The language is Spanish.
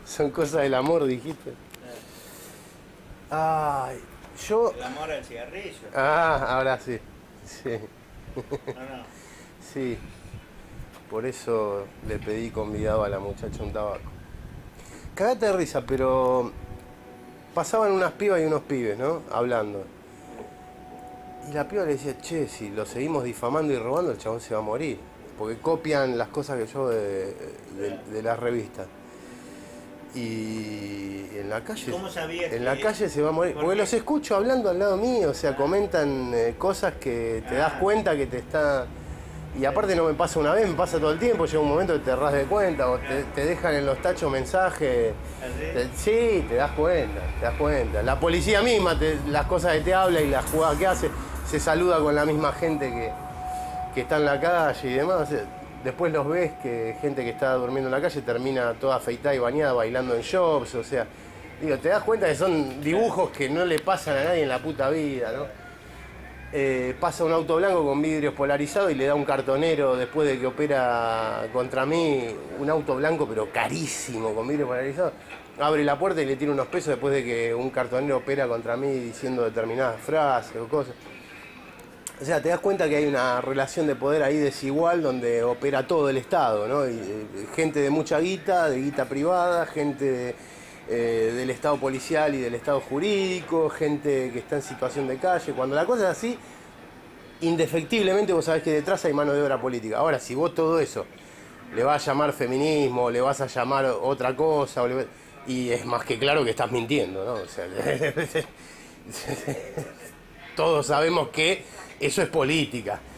Son cosas del amor, dijiste. Ay, yo... El amor al cigarrillo. Ah, ahora sí. Sí, No, no. sí. Por eso le pedí convidado a la muchacha un tabaco. Cagate de risa, pero pasaban unas pibas y unos pibes, ¿no? Hablando. Y la piba le decía, che, si lo seguimos difamando y robando, el chabón se va a morir. Porque copian las cosas que yo de las revistas. Y en la calle... ¿Cómo sabías En que- la calle se va a morir. ¿Por Porque qué? los escucho hablando al lado mío, o sea, comentan cosas que te das cuenta que te está... Y aparte no me pasa una vez, me pasa todo el tiempo, llega un momento que te das de cuenta, o te dejan en los tachos mensajes. Sí, te das cuenta, te das cuenta. La policía misma, las cosas que te habla y las jugadas que hace, se saluda con la misma gente que está en la calle y demás. O sea, después los ves que gente que está durmiendo en la calle termina toda afeitada y bañada bailando en shops, o sea, digo, te das cuenta que son dibujos que no le pasan a nadie en la puta vida, ¿no? Pasa un auto blanco con vidrios polarizados y le da un cartonero después de que opera contra mí, un auto blanco pero carísimo con vidrios polarizados, abre la puerta y le tira unos pesos después de que un cartonero opera contra mí diciendo determinadas frases o cosas. O sea, te das cuenta que hay una relación de poder ahí desigual donde opera todo el Estado, ¿no? Gente de mucha guita, de guita privada, gente del Estado policial y del Estado jurídico, gente que está en situación de calle. Cuando la cosa es así, indefectiblemente vos sabés que detrás hay mano de obra política. Ahora, si vos todo eso le vas a llamar feminismo, le vas a llamar otra cosa, y es más que claro que estás mintiendo, ¿no? O sea, todos sabemos que eso es política.